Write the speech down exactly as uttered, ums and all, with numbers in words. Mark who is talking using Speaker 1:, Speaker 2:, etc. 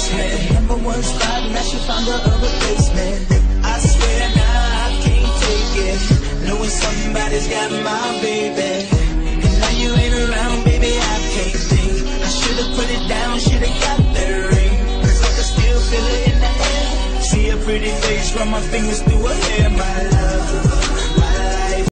Speaker 1: basement. Number one spot, now she found the other basement. I swear now I can't take it, knowing somebody's got my baby. And now you ain't around, baby, I can't think. I should've put it down, should've got that ring, cause I can still feel it in the air. See a pretty face, run my fingers through her hair, my love.